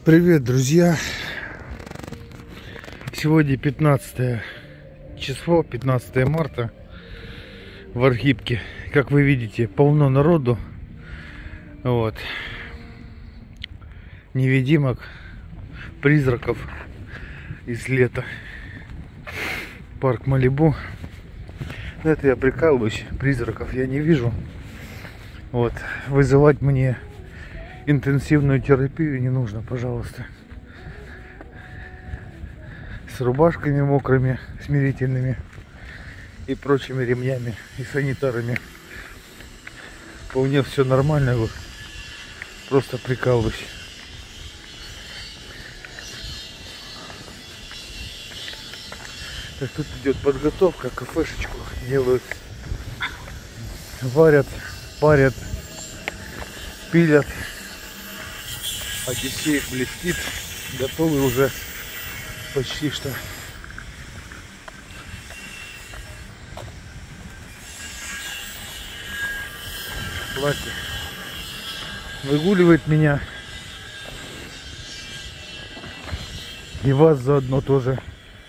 Привет, друзья! Сегодня 15 число, 15 марта в Архипке. Как вы видите, полно народу. Вот. Невидимок, призраков из лета. Парк Малибу. Это я прикалываюсь, призраков я не вижу. Вот. Вызывать мне интенсивную терапию не нужно, пожалуйста. С рубашками мокрыми, смирительными и прочими ремнями и санитарами. Вполне все нормально, вот. Просто прикалываюсь. Так, тут идет подготовка, кафешечку делают, варят, парят, пилят. Одиссей блестит, готовый уже почти что. Платье выгуливает меня и вас заодно тоже.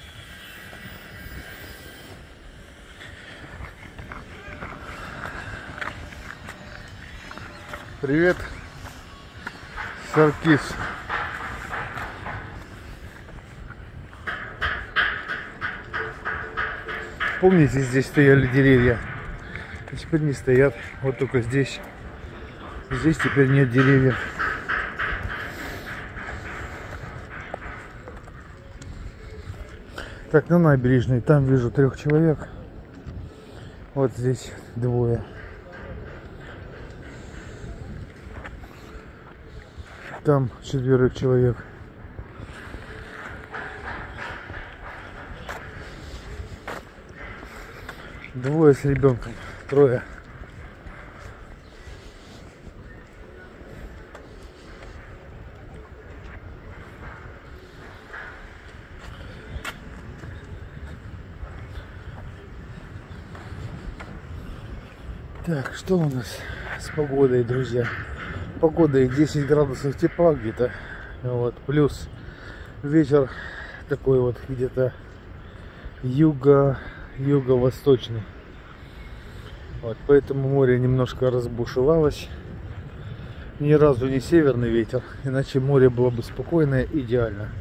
Привет, Саркис. Помните, здесь стояли деревья, а теперь не стоят. Вот только здесь. Здесь теперь нет деревьев. Так, на набережной там вижу 3 человек. Вот здесь 2. Там 4 человек. Двое с ребенком, 3. Так, что у нас с погодой, друзья? Погода 10 градусов тепла где-то. Вот, плюс ветер такой вот где-то юго-восточный. Вот, поэтому море немножко разбушевалось. Ни разу не северный ветер, иначе море было бы спокойное, идеально.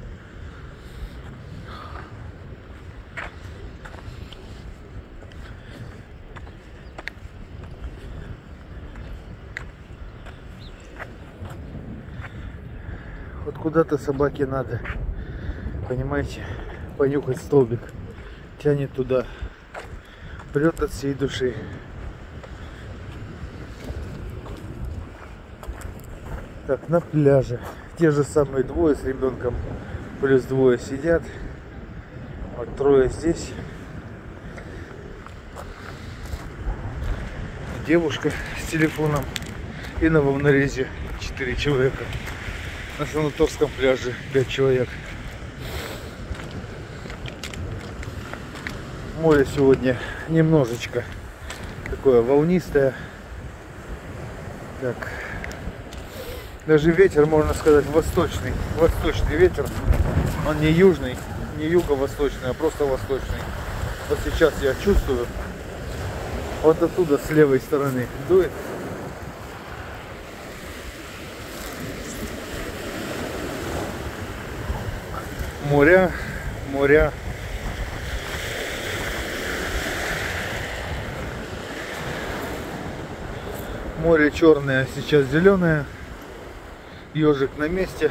Вот куда-то собаке надо, понимаете, понюхать столбик. Тянет туда, прет от всей души. Так, на пляже те же самые 2 с ребенком, плюс 2 сидят. Вот 3 здесь. Девушка с телефоном. И на волнорезе 4 человека. На Санаторском пляже 5 человек. Море сегодня немножечко такое волнистое. Так. Даже ветер, можно сказать, восточный. Восточный ветер. Он не южный, не юго-восточный, а просто восточный. Вот сейчас я чувствую. Вот оттуда, с левой стороны, дует. Моря. Море черное, сейчас зеленое. Ежик на месте.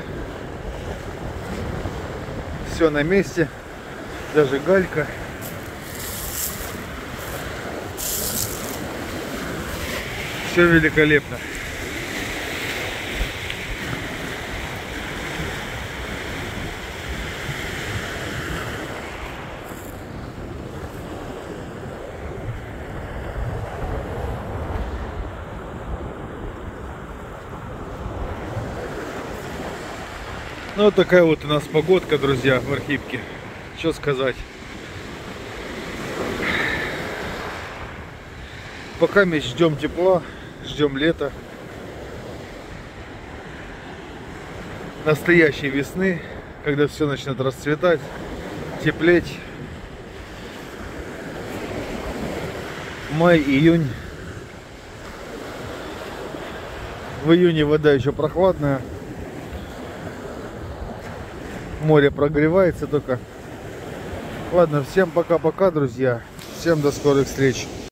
Все на месте. Даже галька. Все великолепно. Ну вот такая вот у нас погодка, друзья, в Архипке. Что сказать. Пока мы ждем тепла, ждем лета. настоящей весны, когда все начнет расцветать, теплеть. Май, июнь. В июне вода еще прохладная. Море прогревается только. Ладно, всем пока-пока, друзья. Всем до скорых встреч.